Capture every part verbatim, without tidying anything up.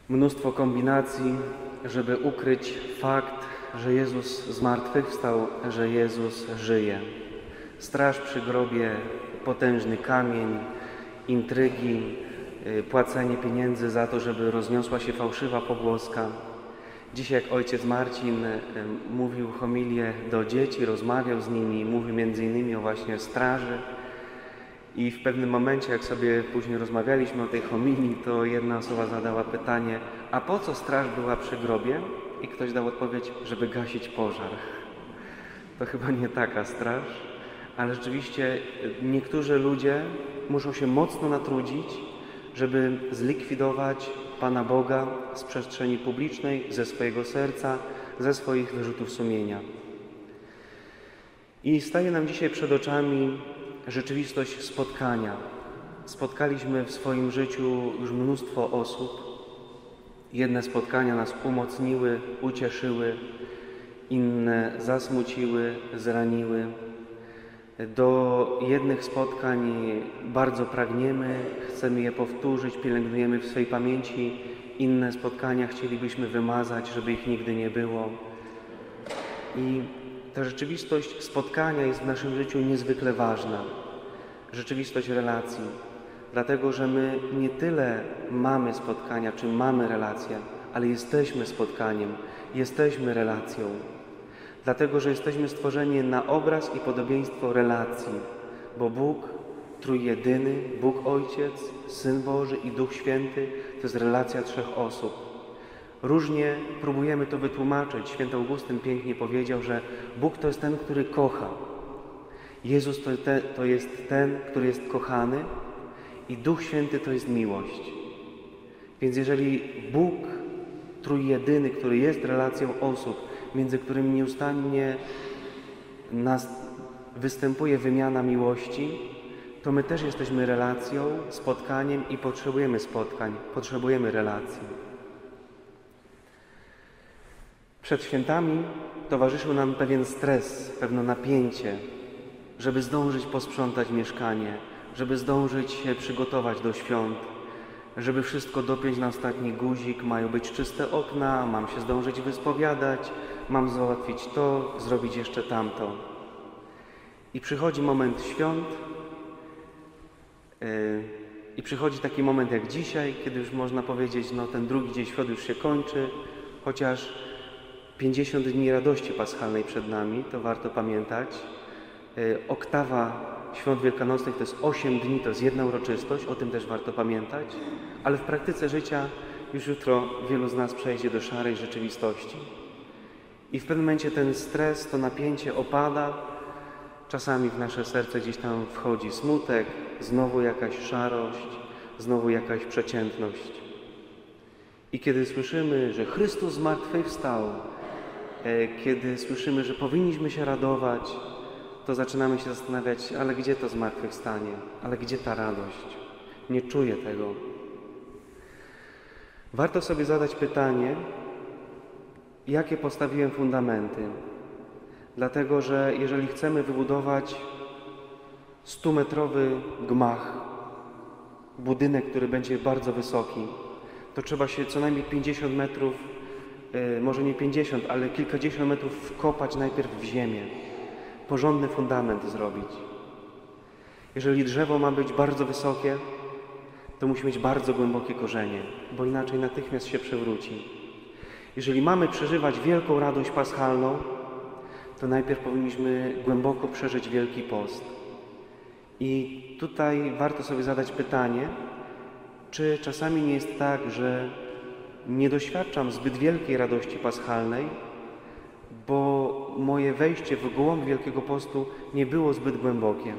Mnóstwo kombinacji, żeby ukryć fakt, że Jezus zmartwychwstał, że Jezus żyje. Straż przy grobie, potężny kamień, intrygi, płacenie pieniędzy za to, żeby rozniosła się fałszywa pogłoska. Dzisiaj, jak ojciec Marcin mówił homilię do dzieci, rozmawiał z nimi, mówił między innymi o właśnie straży. I w pewnym momencie, jak sobie później rozmawialiśmy o tej homilii, to jedna osoba zadała pytanie, a po co straż była przy grobie? I ktoś dał odpowiedź, żeby gasić pożar. To chyba nie taka straż, ale rzeczywiście niektórzy ludzie muszą się mocno natrudzić, żeby zlikwidować Pana Boga z przestrzeni publicznej, ze swojego serca, ze swoich wyrzutów sumienia. I staje nam dzisiaj przed oczami rzeczywistość spotkania. Spotkaliśmy w swoim życiu już mnóstwo osób. Jedne spotkania nas umocniły, ucieszyły, inne zasmuciły, zraniły. Do jednych spotkań bardzo pragniemy, chcemy je powtórzyć, pielęgnujemy w swej pamięci. Inne spotkania chcielibyśmy wymazać, żeby ich nigdy nie było. I ta rzeczywistość spotkania jest w naszym życiu niezwykle ważna. Rzeczywistość relacji. Dlatego, że my nie tyle mamy spotkania, czy mamy relacje, ale jesteśmy spotkaniem, jesteśmy relacją. Dlatego, że jesteśmy stworzeni na obraz i podobieństwo relacji, bo Bóg trójjedyny, Bóg Ojciec, Syn Boży i Duch Święty to jest relacja trzech osób. Różnie próbujemy to wytłumaczyć. Święty Augustyn pięknie powiedział, że Bóg to jest ten, który kocha. Jezus to, te, to jest ten, który jest kochany i Duch Święty to jest miłość. Więc jeżeli Bóg trójjedyny, który jest relacją osób, między którymi nieustannie nas występuje wymiana miłości, to my też jesteśmy relacją, spotkaniem i potrzebujemy spotkań, potrzebujemy relacji. Przed świętami towarzyszył nam pewien stres, pewne napięcie, żeby zdążyć posprzątać mieszkanie, żeby zdążyć się przygotować do świąt, żeby wszystko dopiąć na ostatni guzik, mają być czyste okna, mam się zdążyć wyspowiadać, mam załatwić to, zrobić jeszcze tamto. I przychodzi moment świąt yy, i przychodzi taki moment jak dzisiaj, kiedy już można powiedzieć, no ten drugi dzień świąt już się kończy, chociaż pięćdziesiąt dni radości paschalnej przed nami, to warto pamiętać. Yy, oktawa Świąt Wielkanocnych to jest osiem dni, to jest jedna uroczystość, o tym też warto pamiętać, ale w praktyce życia już jutro wielu z nas przejdzie do szarej rzeczywistości. I w pewnym momencie ten stres, to napięcie opada, czasami w nasze serce gdzieś tam wchodzi smutek, znowu jakaś szarość, znowu jakaś przeciętność. I kiedy słyszymy, że Chrystus zmartwychwstał, kiedy słyszymy, że powinniśmy się radować, to zaczynamy się zastanawiać, ale gdzie to zmartwychwstanie? Ale gdzie ta radość? Nie czuję tego. Warto sobie zadać pytanie, jakie postawiłem fundamenty. Dlatego, że jeżeli chcemy wybudować stumetrowy gmach, budynek, który będzie bardzo wysoki, to trzeba się co najmniej pięćdziesiąt metrów, może nie pięćdziesiąt, ale kilkadziesiąt metrów wkopać najpierw w ziemię. Porządny fundament zrobić. Jeżeli drzewo ma być bardzo wysokie, to musi mieć bardzo głębokie korzenie, bo inaczej natychmiast się przewróci. Jeżeli mamy przeżywać wielką radość paschalną, to najpierw powinniśmy głęboko przeżyć Wielki Post. I tutaj warto sobie zadać pytanie, czy czasami nie jest tak, że nie doświadczam zbyt wielkiej radości paschalnej, bo moje wejście w głąb Wielkiego Postu nie było zbyt głębokie.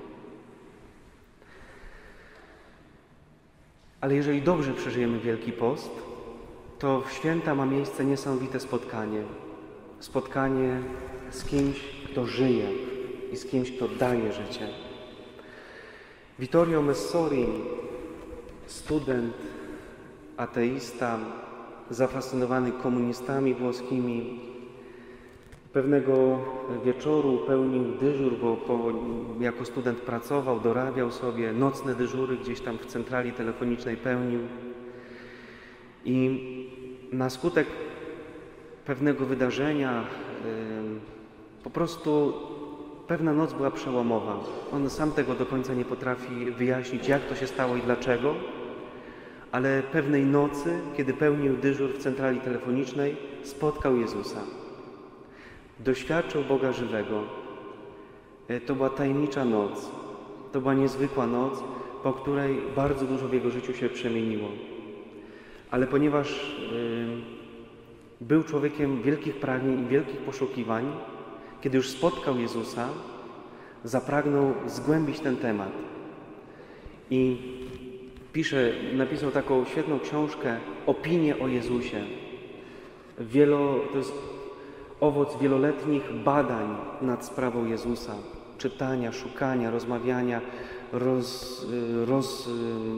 Ale jeżeli dobrze przeżyjemy Wielki Post, to w święta ma miejsce niesamowite spotkanie. Spotkanie z kimś, kto żyje i z kimś, kto daje życie. Vittorio Messori, student, ateista, zafascynowany komunistami włoskimi, pewnego wieczoru pełnił dyżur, bo po, jako student pracował, dorabiał sobie, nocne dyżury gdzieś tam w centrali telefonicznej pełnił. I na skutek pewnego wydarzenia po prostu pewna noc była przełomowa. On sam tego do końca nie potrafi wyjaśnić, jak to się stało i dlaczego, ale pewnej nocy, kiedy pełnił dyżur w centrali telefonicznej, spotkał Jezusa. Doświadczył Boga żywego. To była tajemnicza noc. To była niezwykła noc, po której bardzo dużo w jego życiu się przemieniło. Ale ponieważ yy, był człowiekiem wielkich pragnień i wielkich poszukiwań, kiedy już spotkał Jezusa, zapragnął zgłębić ten temat. I pisze, napisał taką świetną książkę Opinie o Jezusie. Wielo, to jest owoc wieloletnich badań nad sprawą Jezusa. Czytania, szukania, rozmawiania, roz, roz,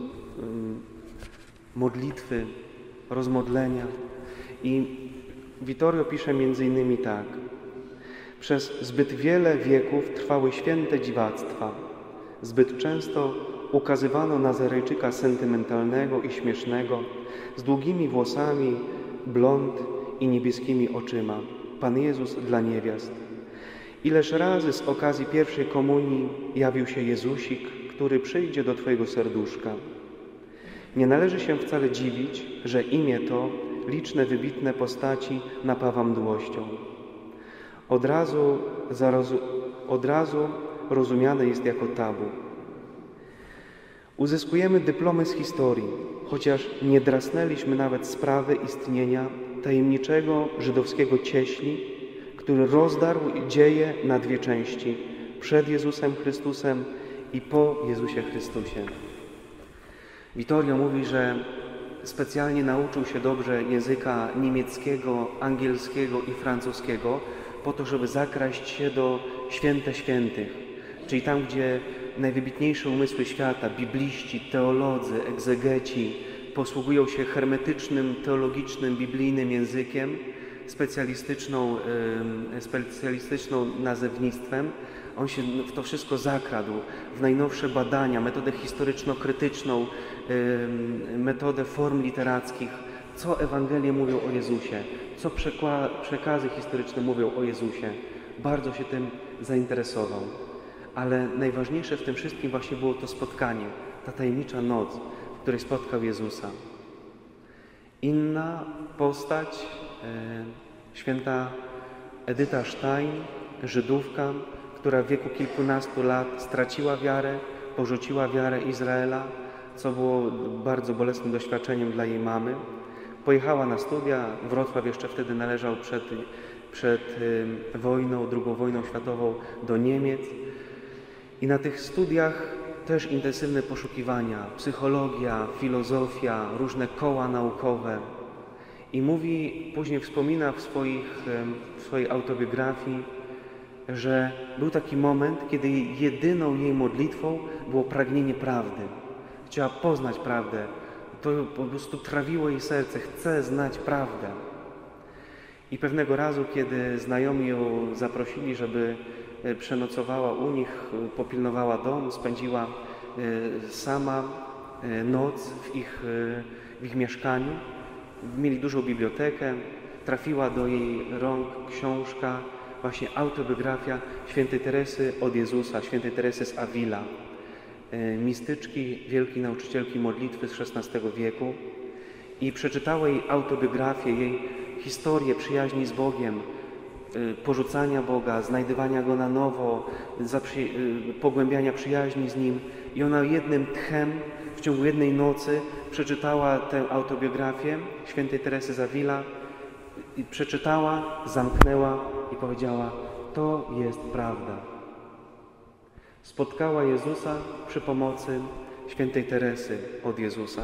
modlitwy, rozmodlenia. I Vittorio pisze między innymi tak. Przez zbyt wiele wieków trwały święte dziwactwa. Zbyt często ukazywano Nazarejczyka sentymentalnego i śmiesznego, z długimi włosami, blond i niebieskimi oczyma. Pan Jezus dla niewiast. Ileż razy z okazji pierwszej komunii jawił się Jezusik, który przyjdzie do Twojego serduszka. Nie należy się wcale dziwić, że imię to liczne, wybitne postaci napawa mdłością. Od razu, zarozu, od razu rozumiane jest jako tabu. Uzyskujemy dyplomy z historii, chociaż nie drasnęliśmy nawet sprawy istnienia tajemniczego żydowskiego cieśli, który rozdarł dzieje na dwie części, przed Jezusem Chrystusem i po Jezusie Chrystusie. Vittorio mówi, że specjalnie nauczył się dobrze języka niemieckiego, angielskiego i francuskiego, po to, żeby zakraść się do święte świętych, czyli tam, gdzie najwybitniejsze umysły świata, bibliści, teolodzy, egzegeci posługują się hermetycznym, teologicznym, biblijnym językiem, specjalistyczną, yy, specjalistyczną nazewnictwem. On się w to wszystko zakradł, w najnowsze badania, metodę historyczno-krytyczną, yy, metodę form literackich, co Ewangelie mówią o Jezusie, co przekazy historyczne mówią o Jezusie. Bardzo się tym zainteresował. Ale najważniejsze w tym wszystkim właśnie było to spotkanie, ta tajemnicza noc, w której spotkał Jezusa. Inna postać, e, święta Edyta Stein, Żydówka, która w wieku kilkunastu lat straciła wiarę, porzuciła wiarę Izraela, co było bardzo bolesnym doświadczeniem dla jej mamy. Pojechała na studia, Wrocław jeszcze wtedy należał przed, przed y, wojną, drugą wojną światową do Niemiec. I na tych studiach też intensywne poszukiwania, psychologia, filozofia, różne koła naukowe. I mówi, później wspomina w, swoich, w swojej autobiografii, że był taki moment, kiedy jedyną jej modlitwą było pragnienie prawdy. Chciała poznać prawdę. To po prostu trawiło jej serce. Chce znać prawdę. I pewnego razu, kiedy znajomi ją zaprosili, żeby przenocowała u nich, popilnowała dom, spędziła sama noc w ich, w ich mieszkaniu. Mieli dużą bibliotekę, trafiła do jej rąk książka, właśnie autobiografia świętej Teresy od Jezusa, świętej Teresy z Avila, mistyczki, wielkiej nauczycielki modlitwy z szesnastego wieku. I przeczytała jej autobiografię, jej historię przyjaźni z Bogiem, porzucania Boga, znajdywania Go na nowo, pogłębiania przyjaźni z Nim. I ona jednym tchem, w ciągu jednej nocy przeczytała tę autobiografię świętej Teresy z Avila, i przeczytała, zamknęła i powiedziała: to jest prawda. Spotkała Jezusa przy pomocy świętej Teresy od Jezusa.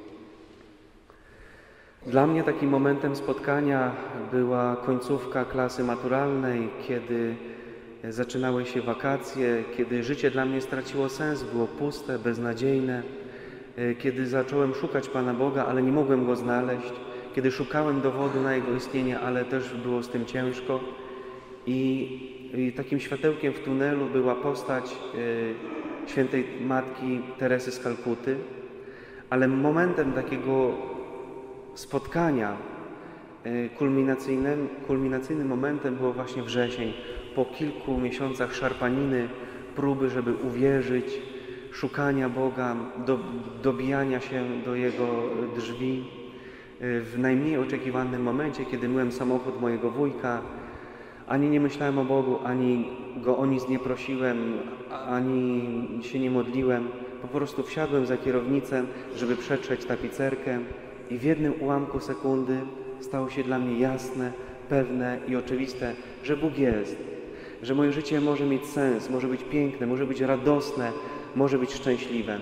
Dla mnie takim momentem spotkania była końcówka klasy maturalnej, kiedy zaczynały się wakacje, kiedy życie dla mnie straciło sens, było puste, beznadziejne, kiedy zacząłem szukać Pana Boga, ale nie mogłem Go znaleźć, kiedy szukałem dowodu na Jego istnienie, ale też było z tym ciężko. I, i takim światełkiem w tunelu była postać y, świętej Matki Teresy z Kalkuty, ale momentem takiego spotkania kulminacyjnym, kulminacyjnym momentem było właśnie wrzesień. Po kilku miesiącach szarpaniny, próby, żeby uwierzyć, szukania Boga, do, dobijania się do Jego drzwi. W najmniej oczekiwanym momencie, kiedy myłem samochód mojego wujka, ani nie myślałem o Bogu, ani Go o nic nie prosiłem, ani się nie modliłem. Po prostu wsiadłem za kierownicę, żeby przetrzeć tapicerkę i w jednym ułamku sekundy stało się dla mnie jasne, pewne i oczywiste, że Bóg jest, że moje życie może mieć sens, może być piękne, może być radosne, może być szczęśliwe.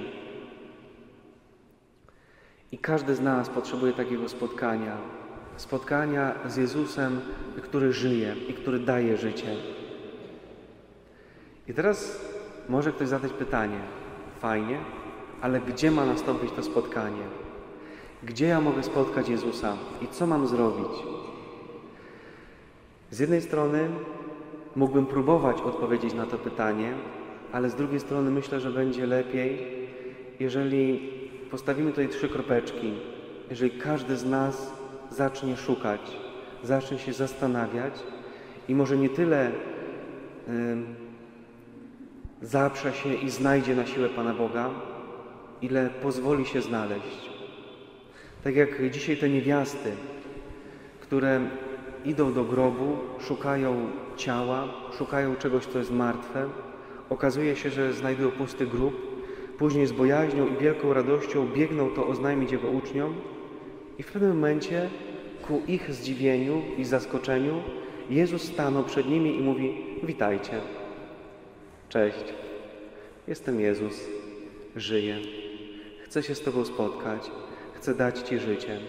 I każdy z nas potrzebuje takiego spotkania. Spotkania z Jezusem, który żyje i który daje życie. I teraz może ktoś zadać pytanie, fajnie, ale gdzie ma nastąpić to spotkanie? Gdzie ja mogę spotkać Jezusa i co mam zrobić? Z jednej strony mógłbym próbować odpowiedzieć na to pytanie, ale z drugiej strony myślę, że będzie lepiej, jeżeli postawimy tutaj trzy kropeczki, jeżeli każdy z nas zacznie szukać, zacznie się zastanawiać i może nie tyle y, zaprze się i znajdzie na siłę Pana Boga, ile pozwoli się znaleźć. Tak jak dzisiaj te niewiasty, które idą do grobu, szukają ciała, szukają czegoś, co jest martwe. Okazuje się, że znajdują pusty grób. Później z bojaźnią i wielką radością biegną to oznajmić Jego uczniom i w pewnym momencie ku ich zdziwieniu i zaskoczeniu Jezus stanął przed nimi i mówi: witajcie, cześć, jestem Jezus, żyję, chcę się z Tobą spotkać, chcę dać Ci życie.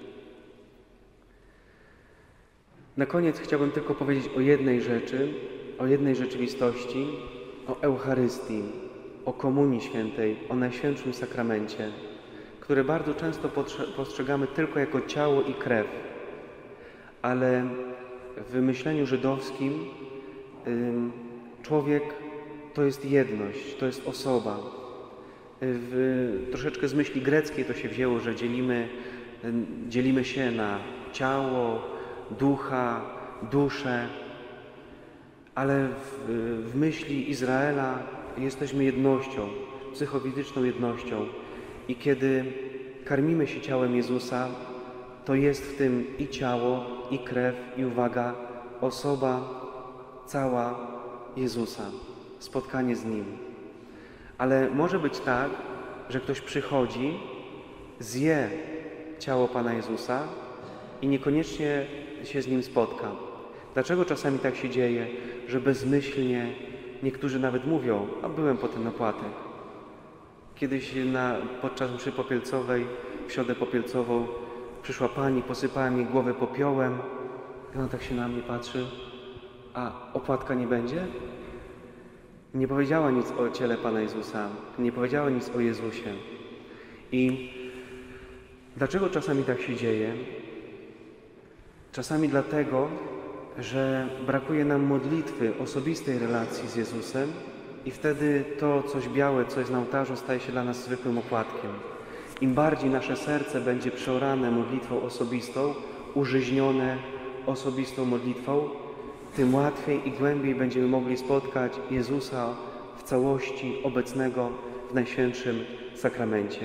Na koniec chciałbym tylko powiedzieć o jednej rzeczy, o jednej rzeczywistości, o Eucharystii, o Komunii Świętej, o Najświętszym Sakramencie, które bardzo często postrzegamy tylko jako ciało i krew, ale w myśleniu żydowskim człowiek to jest jedność, to jest osoba. W, troszeczkę z myśli greckiej to się wzięło, że dzielimy, dzielimy się na ciało, ducha, duszę, ale w, w myśli Izraela jesteśmy jednością, psychofizyczną jednością. I kiedy karmimy się ciałem Jezusa, to jest w tym i ciało, i krew, i uwaga, osoba cała Jezusa, spotkanie z Nim. Ale może być tak, że ktoś przychodzi, zje ciało Pana Jezusa i niekoniecznie się z Nim spotka. Dlaczego czasami tak się dzieje, że bezmyślnie niektórzy nawet mówią: a byłem potem na płatek. Kiedyś na, podczas mszy popielcowej, w środę popielcową, przyszła pani, posypała mi głowę popiołem i ona tak się na mnie patrzy: a opłatka nie będzie? Nie powiedziała nic o ciele Pana Jezusa, nie powiedziała nic o Jezusie. I dlaczego czasami tak się dzieje? Czasami dlatego, że brakuje nam modlitwy, osobistej relacji z Jezusem i wtedy to coś białe, co jest na ołtarzu, staje się dla nas zwykłym opłatkiem. Im bardziej nasze serce będzie przeorane modlitwą osobistą, użyźnione osobistą modlitwą, tym łatwiej i głębiej będziemy mogli spotkać Jezusa w całości obecnego w Najświętszym Sakramencie.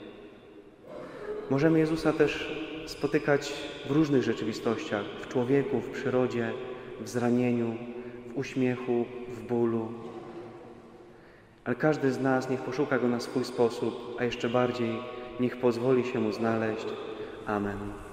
Możemy Jezusa też spotykać w różnych rzeczywistościach, w człowieku, w przyrodzie, w zranieniu, w uśmiechu, w bólu. Ale każdy z nas niech poszuka Go na swój sposób, a jeszcze bardziej niech pozwoli się Mu znaleźć. Amen.